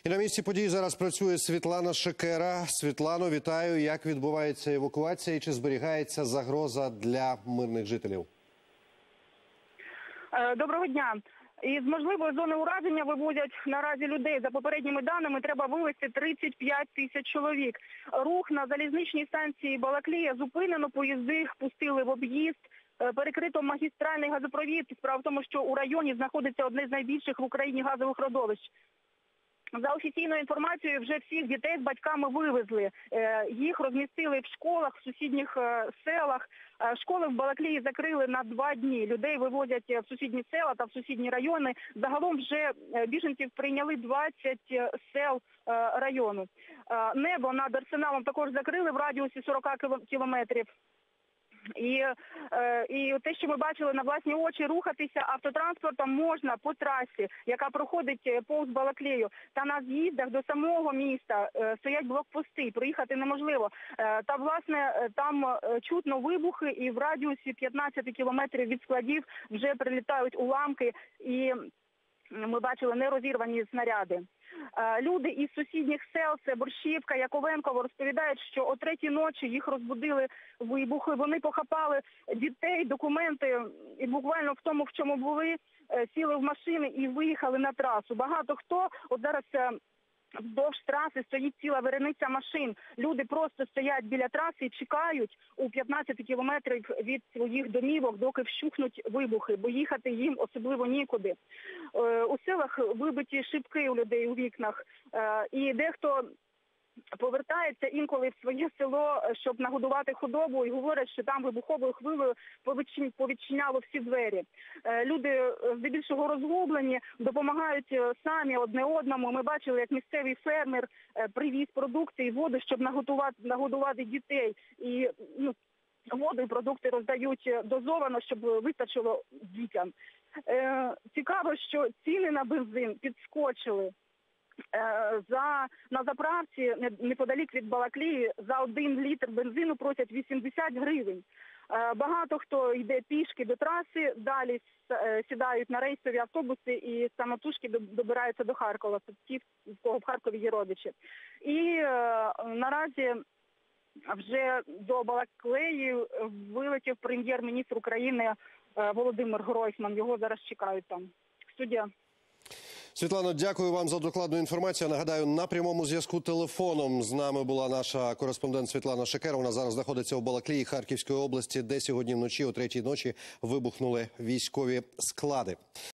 І на місці подій зараз працює Світлана Шекера. Світлано, вітаю. Як відбувається евакуація і чи зберігається загроза для мирних жителів? Доброго дня. Із можливої зони ураження вивозять наразі людей. За попередніми даними, треба вивезти 35 тисяч чоловік. Рух на залізничній станції Балаклія зупинено, поїзди пустили в об'їзд. Перекрито магістральний газопровід. Справа в тому, що у районі знаходиться одне з найбільших в Україні газових родовищ. За офіційною інформацією, вже всіх дітей з батьками вивезли. Їх розмістили в школах, в сусідніх селах. Школи в Балаклії закрили на 2 дні. Людей вивозять в сусідні села та в сусідні райони. Загалом вже біженців прийняли 20 сел району. Небо над Арсеналом також закрили в радіусі 40 кілометрів. І те, що ми бачили на власні очі, рухатися автотранспортом можна по трасі, яка проходить повз Балаклію. Та на з'їздах до самого міста стоять блокпости, проїхати неможливо. Та, власне, там чутно вибухи і в радіусі 15 кілометрів від складів вже прилітають уламки і ми бачили нерозірвані снаряди. Люди із сусідніх сел, це Борщівка, Яковенково, розповідають, що о 3-й ночі їх розбудили вибухи. Вони похапали дітей, документи і буквально в тому, в чому були, сіли в машини і виїхали на трасу. Багато хто, от зараз вздовж траси стоїть ціла верениця машин. Люди просто стоять біля траси і чекають у 15 кілометрів від своїх домівок, доки вщухнуть вибухи, бо їхати їм особливо нікуди. У селах вибиті шибки у людей у вікнах, і дехто повертається інколи в своє село, щоб нагодувати худобу, і говорять, що там вибуховою хвилею повідчиняло всі двері. Люди здебільшого розгублені, допомагають самі одне одному. Ми бачили, як місцевий фермер привіз продукти і воду, щоб нагодувати дітей. І воду і продукти роздають дозовано, щоб вистачило дітям. Цікаво, що ціни на бензин підскочили. На заправці неподалік від Балаклії за 1 літр бензину просять 80 гривень. Багато хто йде пішки до траси, далі сідають на рейсові автобуси і самотужки добираються до Харкова. Це ті, в кого в Харкові є родичі. І наразі вже до Балаклеї вилетів прем'єр-міністр України Володимир Гройсман. Його зараз чекають там. Студія. Світлано, дякую вам за докладну інформацію. Нагадаю, на прямому зв'язку телефоном з нами була наша кореспондент Світлана Шекера. Вона зараз знаходиться у Балаклії Харківської області, де сьогодні вночі о 3-й ночі вибухнули військові склади.